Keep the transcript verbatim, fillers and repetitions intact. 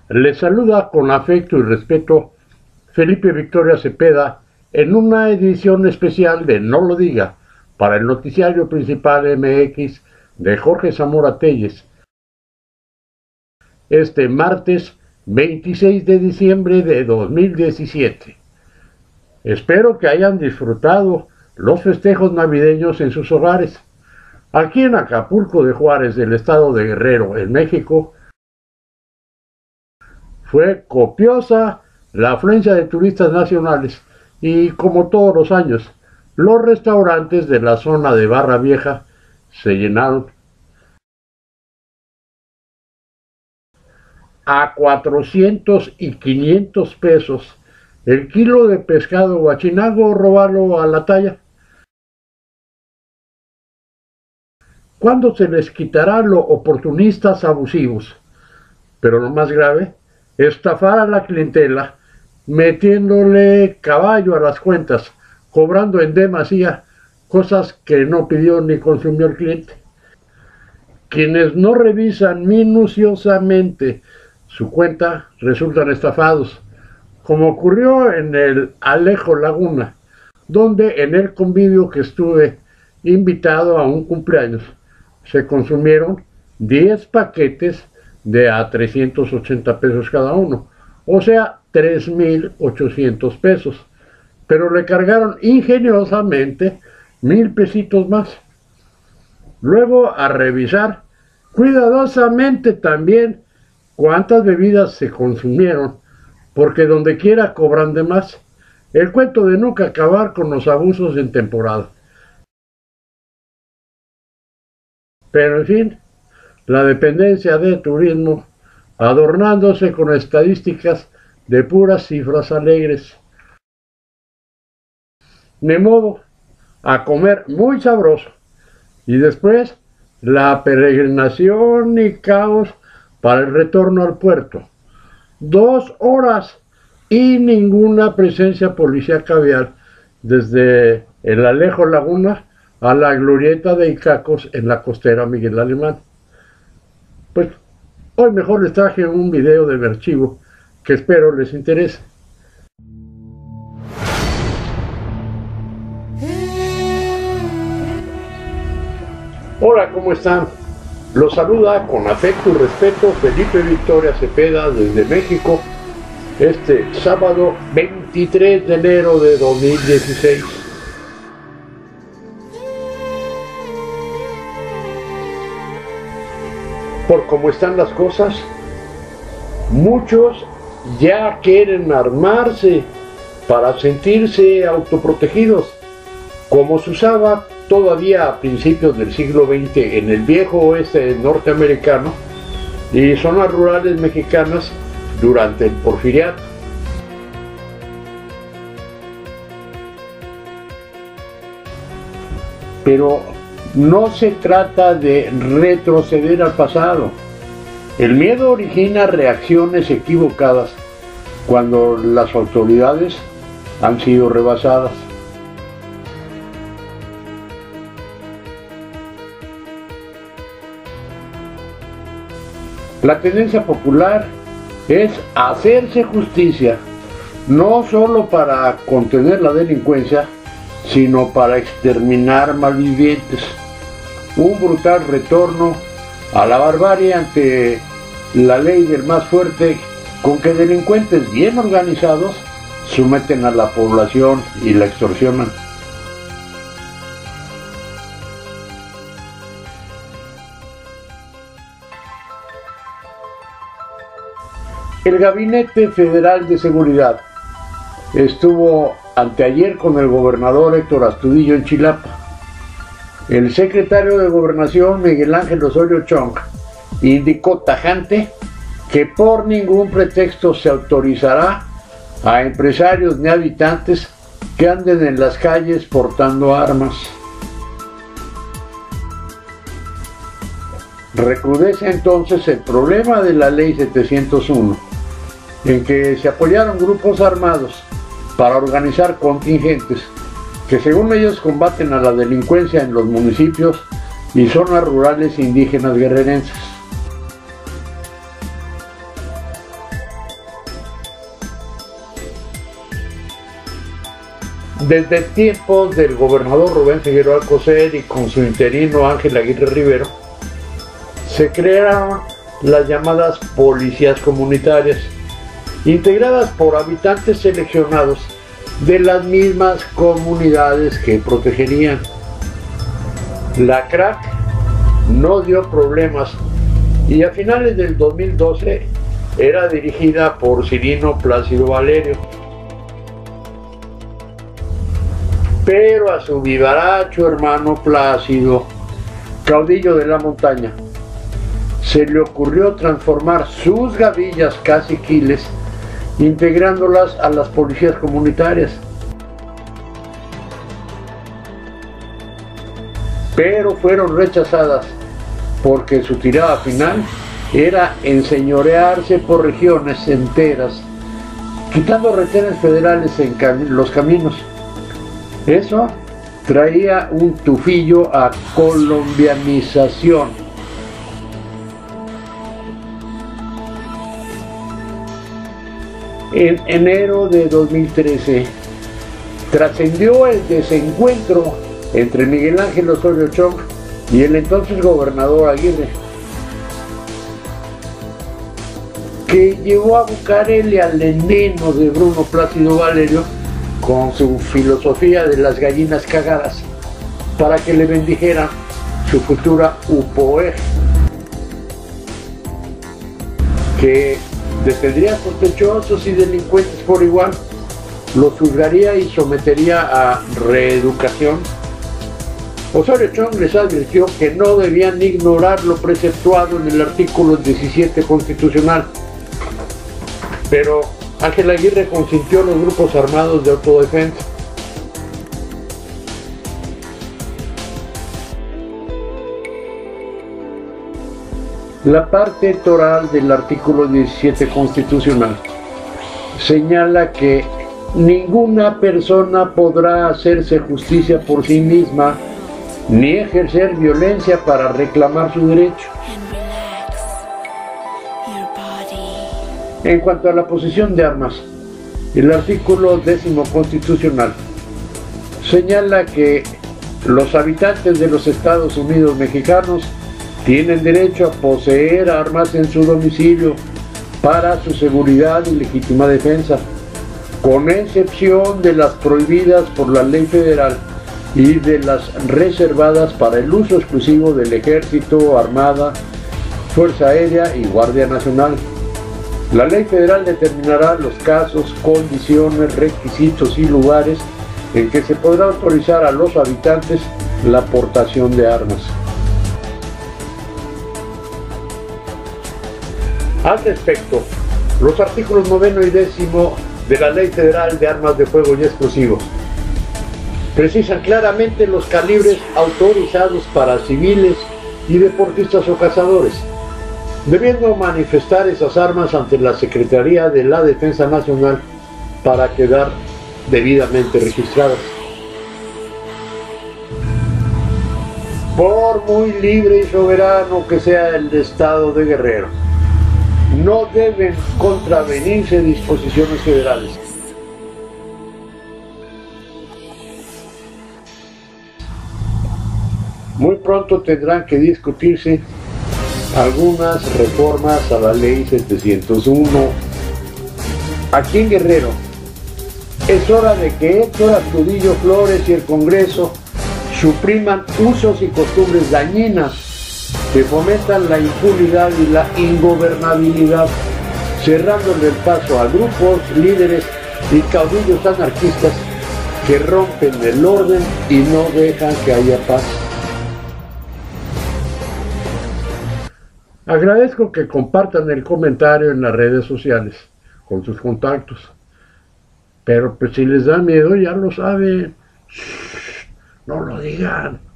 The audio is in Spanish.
Les saluda con afecto y respeto Felipe Victoria Cepeda en una edición especial de No lo diga para el noticiario principal M X de Jorge Zamora Telles. Este martes veintiséis de diciembre de dos mil diecisiete. Espero que hayan disfrutado los festejos navideños en sus hogares. Aquí en Acapulco de Juárez, del estado de Guerrero, en México, fue copiosa la afluencia de turistas nacionales y, como todos los años, los restaurantes de la zona de Barra Vieja se llenaron. A cuatrocientos y quinientos pesos el kilo de pescado guachinango, robarlo a la talla. ¿Cuándo se les quitará lo oportunistas abusivos? Pero lo más grave, estafar a la clientela metiéndole caballo a las cuentas, cobrando en demasía cosas que no pidió ni consumió el cliente. Quienes no revisan minuciosamente su cuenta resultan estafados, como ocurrió en el Alejo Laguna, donde en el convivio que estuve invitado a un cumpleaños se consumieron diez paquetes de a trescientos ochenta pesos cada uno, o sea, tres mil ochocientos pesos, pero le cargaron ingeniosamente mil pesitos más. Luego, a revisar cuidadosamente también cuántas bebidas se consumieron, porque donde quiera cobran de más. El cuento de nunca acabar con los abusos en temporada. Pero en fin, la dependencia de turismo adornándose con estadísticas de puras cifras alegres. De modo, a comer muy sabroso. Y después, la peregrinación y caos para el retorno al puerto. Dos horas y ninguna presencia policíaca vial desde el Alejo Laguna a la glorieta de Icacos en la costera Miguel Alemán. Pues hoy mejor les traje un video de archivo que espero les interese. Hola, ¿cómo están? Los saluda con afecto y respeto Felipe Victoria Cepeda desde México, este sábado veintitrés de enero de dos mil dieciséis. Por cómo están las cosas, muchos ya quieren armarse para sentirse autoprotegidos, como se usaba todavía a principios del siglo veinte en el viejo oeste norteamericano y zonas rurales mexicanas durante el Porfiriato. Pero no se trata de retroceder al pasado. El miedo origina reacciones equivocadas cuando las autoridades han sido rebasadas. La tendencia popular es hacerse justicia, no solo para contener la delincuencia, sino para exterminar malvivientes. Un brutal retorno a la barbarie ante la ley del más fuerte, con que delincuentes bien organizados someten a la población y la extorsionan. El Gabinete Federal de Seguridad estuvo anteayer con el gobernador Héctor Astudillo en Chilapa. El secretario de Gobernación, Miguel Ángel Osorio Chong, indicó tajante que por ningún pretexto se autorizará a empresarios ni habitantes que anden en las calles portando armas. Recrudece entonces el problema de la ley setecientos uno, en que se apoyaron grupos armados para organizar contingentes que según ellos combaten a la delincuencia en los municipios y zonas rurales indígenas guerrerenses. Desde tiempos del gobernador Rubén Figueroa Alcocer y con su interino Ángel Aguirre Rivero, se crearon las llamadas policías comunitarias, integradas por habitantes seleccionados de las mismas comunidades que protegerían. La crack no dio problemas y a finales del dos mil doce era dirigida por Cirino Plácido Valerio. Pero a su vivaracho hermano Plácido, caudillo de la montaña, se le ocurrió transformar sus gavillas caciquiles, integrándolas a las policías comunitarias. Pero fueron rechazadas porque su tirada final era enseñorearse por regiones enteras, quitando retenes federales en cam- los caminos. Eso traía un tufillo a colombianización. En enero de dos mil trece trascendió el desencuentro entre Miguel Ángel Osorio Chong y el entonces gobernador Aguirre, que llevó a Bucareli al veneno de Bruno Plácido Valerio con su filosofía de las gallinas cagadas, para que le bendijeran su futura U P O E, que detendría sospechosos y delincuentes por igual, los juzgaría y sometería a reeducación. Osorio Chong les advirtió que no debían ignorar lo preceptuado en el artículo diecisiete constitucional, pero Ángel Aguirre consintió a los grupos armados de autodefensa. La parte toral del artículo diecisiete constitucional señala que ninguna persona podrá hacerse justicia por sí misma ni ejercer violencia para reclamar su derecho. En cuanto a la posesión de armas, el artículo décimo constitucional señala que los habitantes de los Estados Unidos mexicanos tienen derecho a poseer armas en su domicilio para su seguridad y legítima defensa, con excepción de las prohibidas por la ley federal y de las reservadas para el uso exclusivo del Ejército, Armada, Fuerza Aérea y Guardia Nacional. La ley federal determinará los casos, condiciones, requisitos y lugares en que se podrá autorizar a los habitantes la portación de armas. Al respecto, los artículos noveno y décimo de la Ley Federal de Armas de Fuego y Explosivos precisan claramente los calibres autorizados para civiles y deportistas o cazadores, debiendo manifestar esas armas ante la Secretaría de la Defensa Nacional para quedar debidamente registradas. Por muy libre y soberano que sea el Estado de Guerrero, no deben contravenirse disposiciones federales. Muy pronto tendrán que discutirse algunas reformas a la ley setecientos uno. Aquí en Guerrero es hora de que Héctor Astudillo Flores y el Congreso supriman usos y costumbres dañinas que fomentan la impunidad y la ingobernabilidad, cerrándole el paso a grupos, líderes y caudillos anarquistas que rompen el orden y no dejan que haya paz. Agradezco que compartan el comentario en las redes sociales con sus contactos, pero pues si les da miedo ya lo saben, no lo digan.